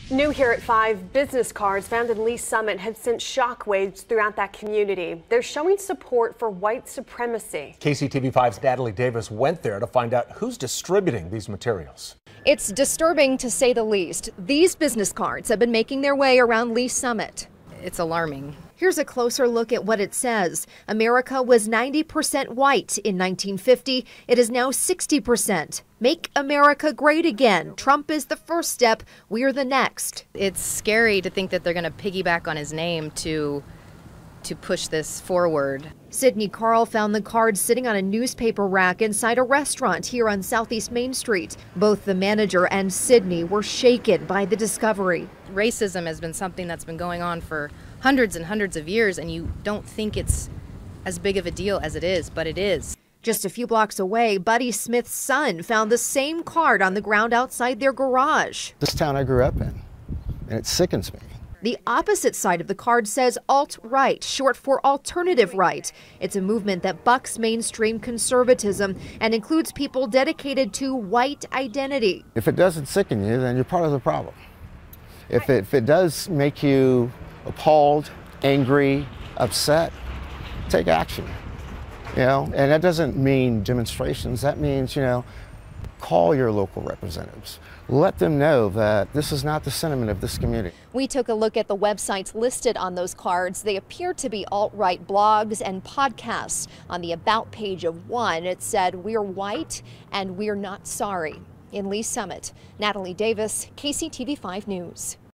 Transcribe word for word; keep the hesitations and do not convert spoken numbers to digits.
New here at five, business cards found in Lee Summit have sent shockwaves throughout that community. They're showing support for white supremacy. K C T V five's Natalie Davis went there to find out who's distributing these materials. It's disturbing to say the least. These business cards have been making their way around Lee Summit. It's alarming. Here's a closer look at what it says. America was ninety percent white in nineteen fifty. It is now sixty percent. Make America great again. Trump is the first step. We're the next. It's scary to think that they're going to piggyback on his name to to push this forward. Sydney Carl found the cards sitting on a newspaper rack inside a restaurant here on Southeast Main Street. Both the manager and Sydney were shaken by the discovery. Racism has been something that's been going on for hundreds and hundreds of years, and you don't think it's as big of a deal as it is, but it is. Just a few blocks away, Buddy Smith's son found the same card on the ground outside their garage. This town I grew up in, and it sickens me. The opposite side of the card says alt-right, short for alternative right. It's a movement that bucks mainstream conservatism and includes people dedicated to white identity. If it doesn't sicken you, then you're part of the problem. If it, if it does make you appalled, angry, upset, take action. You know, and that doesn't mean demonstrations. That means, you know, call your local representatives. Let them know that this is not the sentiment of this community. We took a look at the websites listed on those cards. They appear to be alt-right blogs and podcasts. On the About page of one, it said, "We're white and we're not sorry." In Lee Summit, Natalie Davis, K C T V five News.